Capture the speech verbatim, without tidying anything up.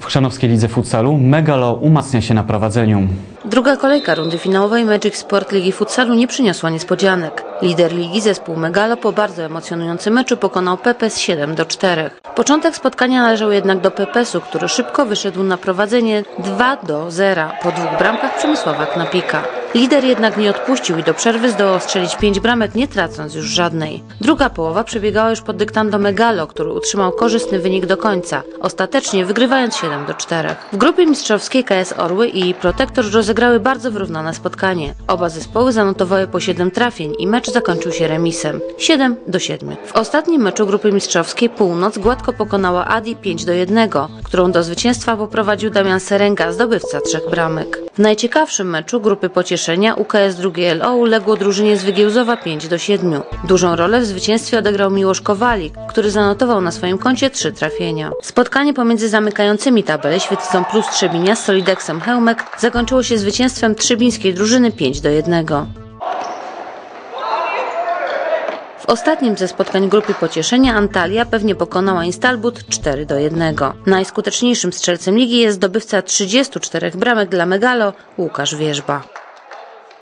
chrzanowskiej lidze futsalu Megalo umacnia się na prowadzeniu. Druga kolejka rundy finałowej Magic Sport Ligi Futsalu nie przyniosła niespodzianek. Lider ligi zespół Megalo po bardzo emocjonującym meczu pokonał P P S siedem do czterech. Początek spotkania należał jednak do P P S u, który szybko wyszedł na prowadzenie dwa do zera po dwóch bramkach Przemysława Knapika. Lider jednak nie odpuścił i do przerwy zdołał strzelić pięć bramek, nie tracąc już żadnej. Druga połowa przebiegała już pod dyktando Megalo, który utrzymał korzystny wynik do końca, ostatecznie wygrywając siedem do czterech. W grupie mistrzowskiej K S Orły i Protektor rozegrały bardzo wyrównane spotkanie. Oba zespoły zanotowały po siedem trafień i mecz zakończył się remisem siedem do siedmiu. W ostatnim meczu grupy mistrzowskiej Północ gładko pokonała Adi pięć do jednego, którą do zwycięstwa poprowadził Damian Serenga, zdobywca trzech bramek. W najciekawszym meczu grupy Pocieszenia U K S drugie L O uległo drużynie z Wygiełzowa pięć do siedmiu. Dużą rolę w zwycięstwie odegrał Miłosz Kowalik, który zanotował na swoim koncie trzy trafienia. Spotkanie pomiędzy zamykającymi tabelę Świetycą Plus Trzebinia z Solideksem Chełmek zakończyło się zwycięstwem trzebińskiej drużyny pięć do jednego. W ostatnim ze spotkań grupy Pocieszenia Antalya pewnie pokonała Instalbut cztery do jednego. Najskuteczniejszym strzelcem ligi jest zdobywca trzydziestu czterech bramek dla Megalo Łukasz Wierzba.